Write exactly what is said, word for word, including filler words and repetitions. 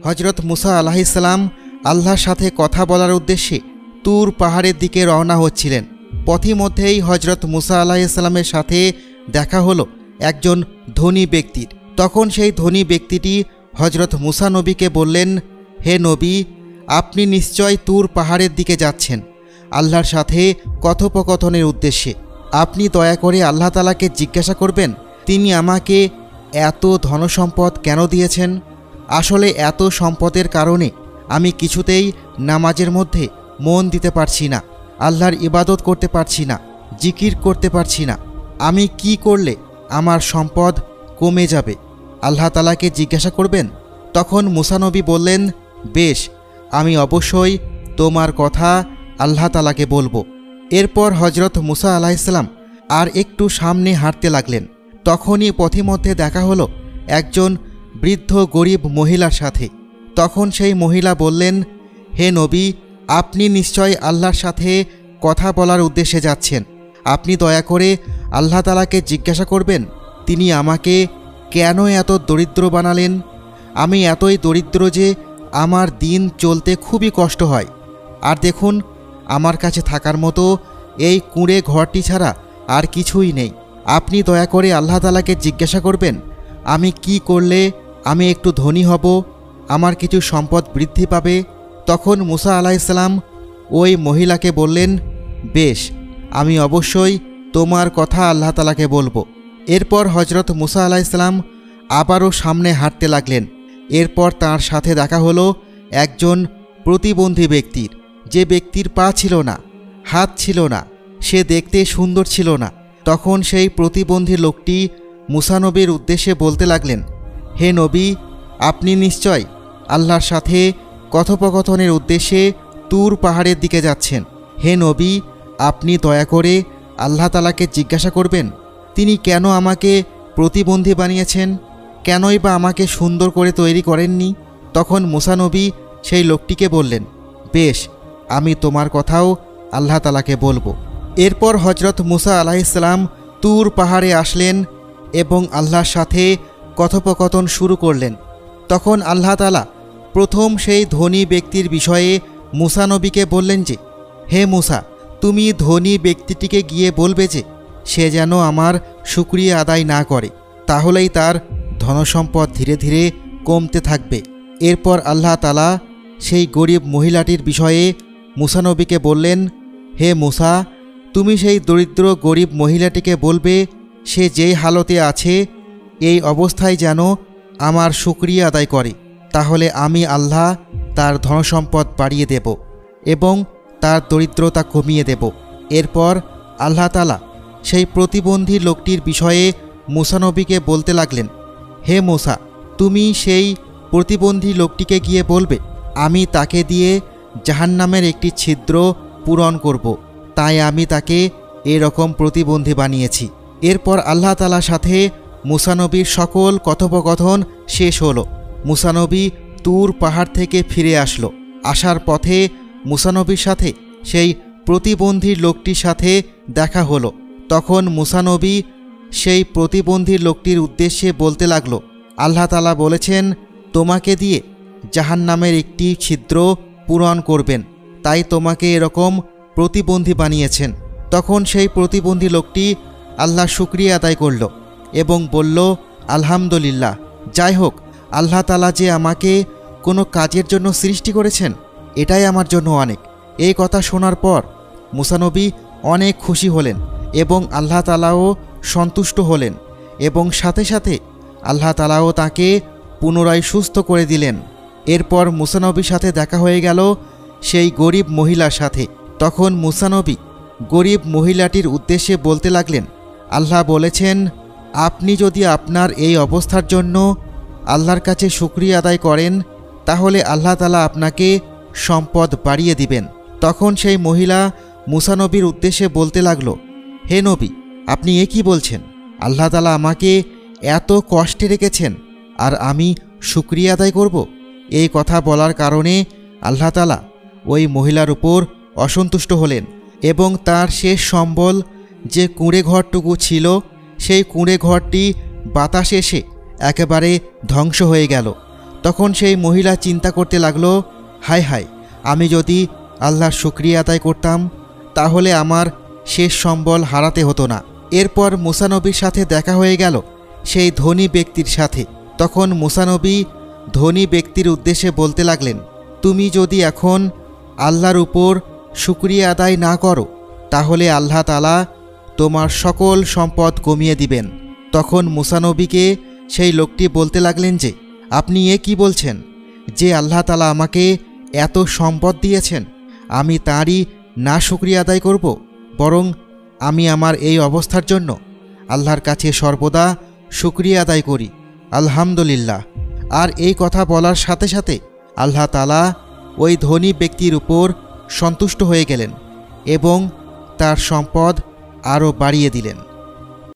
হজরত মুসা আলাইহিস সালাম আল্লাহর সাথে কথা বলার উদ্দেশ্যে তুর পাহাড়ের দিকে রওনা হচ্ছিলেন। পথিমধ্যেই হজরত মুসা আলাইহিস সালামের সাথে দেখা হলো একজন ধনী ব্যক্তির। তখন সেই ধনী ব্যক্তিটি হজরত মুসা নবীকে বললেন, হে নবী, আপনি নিশ্চয় তুর পাহাড়ের দিকে যাচ্ছেন আল্লাহর সাথে কথোপকথনের উদ্দেশ্যে। আপনি দয়া করে আল্লাহ তাআলাকে জিজ্ঞাসা করবেন তিনি আমাকে এত ধনসম্পদ কেন দিয়েছেন। আসলে এত সম্পদের কারণে আমি কিছুতেই নামাজের মধ্যে মন দিতে পারছি না, আল্লাহর ইবাদত করতে পারছি না, জিকির করতে পারছি না। আমি কি করলে আমার সম্পদ কমে যাবে? আল্লাহ তাআলাকে জিজ্ঞাসা করবেন। তখন মুসা নবী বললেন, বেশ, আমি অবশ্যই তোমার কথা আল্লাহ তাআলাকে বলবো। এরপর হজরত মুসা আলাইহিস সালাম আর একটু সামনে হাঁটতে লাগলেন। তখনই পথিমধ্যে দেখা হলো একজন বৃদ্ধ গরিব মহিলার সাথে। তখন সেই মহিলা বললেন, হে নবী, আপনি নিশ্চয় আল্লাহর সাথে কথা বলার উদ্দেশ্যে যাচ্ছেন। আপনি দয়া করে আল্লাহ তাআলাকে জিজ্ঞাসা করবেন তিনি আমাকে কেন এত দরিদ্র বানালেন। আমি এতই দরিদ্র যে আমার দিন চলতে খুবই কষ্ট হয়। আর দেখুন, আমার কাছে থাকার মতো এই কুঁড়ে ঘরটি ছাড়া আর কিছুই নেই। আপনি দয়া করে আল্লাহ তাআলাকে জিজ্ঞাসা করবেন আমি কি করলে আমি একটু ধনী হব, আমার কিছু সম্পদ বৃদ্ধি পাবে। তখন মুসা আলাইহিস সালাম ওই মহিলাকে বললেন, বেশ, আমি অবশ্যই তোমার কথা আল্লাহ তাআলাকে বলবো। এরপর হজরত মুসা আলাইহিস সালাম আবারও সামনে হাঁটতে লাগলেন। এরপর তার সাথে দেখা হলো একজন প্রতিবন্ধী ব্যক্তির, যে ব্যক্তির পা ছিল না, হাত ছিল না, সে দেখতে সুন্দর ছিল না। তখন সেই প্রতিবন্ধী লোকটি মুসা নবীর উদ্দেশ্যে বলতে লাগলেন, হে নবী, আপনি নিশ্চয় আল্লাহর সাথে কথোপকথনের উদ্দেশ্যে তুর পাহাড়ের দিকে যাচ্ছেন। হে নবী, আপনি দয়া করে আল্লাহ তাআলাকে জিজ্ঞাসা করবেন তিনি কেন আমাকে প্রতিবন্ধী বানিয়েছেন, কেনই বা আমাকে সুন্দর করে তৈরি করেননি। তখন মুসা নবী সেই লোকটিকে বললেন, বেশ, আমি তোমার কথাও আল্লাহ তাআলাকে বলবো। এরপর হজরত মুসা আলাইহিস সালাম তুর পাহাড়ে আসলেন এবং আল্লাহর সাথে কথোপকথন শুরু করলেন। তখন আল্লাহ তাআলা প্রথম সেই ধনী ব্যক্তির বিষয়ে মুসা নবীকে বললেন যে, হে মুসা, তুমি ধনী ব্যক্তিটিকে গিয়ে বলবে যে সে যেন আমার শুকরিয়া আদায় না করে, তাহলেই তার ধনসম্পদ ধীরে ধীরে কমতে থাকবে। এরপর আল্লাহ তাআলা সেই গরিব মহিলাটির বিষয়ে মুসা নবীকে বললেন, হে মুসা, তুমি সেই দরিদ্র গরিব মহিলাটিকে বলবে সে যেই হালতে আছে এই অবস্থায় যেন আমার শুকরিয়া আদায় করে, তাহলে আমি আল্লাহ তার ধনসম্পদ বাড়িয়ে দেব এবং তার দরিদ্রতা কমিয়ে দেব। এরপর আল্লাহ তাআলা সেই প্রতিবন্ধী লোকটির বিষয়ে মুসা নবীকে বলতে লাগলেন, হে মুসা, তুমি সেই প্রতিবন্ধী লোকটিকে গিয়ে বলবে আমি তাকে দিয়ে জাহান্নামের একটি ছিদ্র পূরণ করব, তাই আমি তাকে এরকম প্রতিবন্ধী বানিয়েছি। এরপর আল্লাহ তাআলার সাথে মুসা নবীর সকল কথোপকথন শেষ হলো। মুসা নবী তুর পাহাড় থেকে ফিরে আসলো। আসার পথে মুসা নবীর সাথে সেই প্রতিবন্ধী লোকটির সাথে দেখা হলো। তখন মুসা নবী সেই প্রতিবন্ধী লোকটির উদ্দেশ্যে বলতে লাগলো, আল্লাহ তাআলা বলেছেন তোমাকে দিয়ে জাহান্নামের একটি ছিদ্র পূরণ করবেন, তাই তোমাকে এরকম প্রতিবন্ধী বানিয়েছেন। তখন সেই প্রতিবন্ধী লোকটি আল্লাহর শুকরিয়া আদায় করল এবং বলল, আলহামদুলিল্লাহ, যাই হোক, আল্লাহ তাআলা যে আমাকে কোনো কাজের জন্য সৃষ্টি করেছেন এটাই আমার জন্য অনেক। এই কথা শোনার পর মুসা নবী অনেক খুশি হলেন এবং আল্লাহ তাআলাও সন্তুষ্ট হলেন এবং সাথে সাথে আল্লাহ তাআলাও তাকে পুনরায় সুস্থ করে দিলেন। এরপর মুসা নবীর সাথে দেখা হয়ে গেল সেই গরিব মহিলার সাথে। তখন মুসা নবী গরিব মহিলাটির উদ্দেশ্যে বলতে লাগলেন, আল্লাহ বলেছেন আপনি যদি আপনার এই অবস্থার জন্য আল্লাহর কাছে শুকরিয়া আদায় করেন তাহলে আল্লাহ তাআলা আপনাকে সম্পদ বাড়িয়ে দিবেন। তখন সেই মহিলা মুসা নবীর উদ্দেশ্যে বলতে লাগলো, হে নবী, আপনি এ কি বলছেন? আল্লাহ তাআলা আমাকে এত কষ্টে রেখেছেন আর আমি শুকরিয়া আদায় করব? এই কথা বলার কারণে আল্লাহ তাআলা ওই মহিলার উপর অসন্তুষ্ট হলেন এবং তার শেষ সম্বল যে কুঁড়ে ঘরটুকু ছিল সেই কুঁড়ে ঘরটি বাতাসে এসে একেবারে ধ্বংস হয়ে গেল। তখন সেই মহিলা চিন্তা করতে লাগলো, হায় হায়, আমি যদি আল্লাহর শুকরিয়া আদায় করতাম তাহলে আমার শেষ সম্বল হারাতে হতো না। এরপর মুসা নবীর সাথে দেখা হয়ে গেল সেই ধনী ব্যক্তির সাথে। তখন মুসা নবী ধনী ব্যক্তির উদ্দেশ্যে বলতে লাগলেন, তুমি যদি এখন আল্লাহর উপর শুকরিয়া আদায় না করো তাহলে আল্লাহ তাআলা তোমার সকল সম্পদ কমিয়ে দিবেন। তখন মুসা নবীকে সেই লোকটি বলতে লাগলেন যে, আপনি এ কি বলছেন যে আল্লাহ তাআলা আমাকে এত সম্পদ দিয়েছেন, আমি তাঁরই না শুকরিয়া আদায় করব? বরং আমি আমার এই অবস্থার জন্য আল্লাহর কাছে সর্বদা শুকরিয়া আদায় করি, আলহামদুলিল্লাহ। আর এই কথা বলার সাথে সাথে আল্লাহ তাআলা ওই ধনী ব্যক্তির উপর সন্তুষ্ট হয়ে গেলেন এবং তার সম্পদ আরও বাড়িয়ে দিলেন।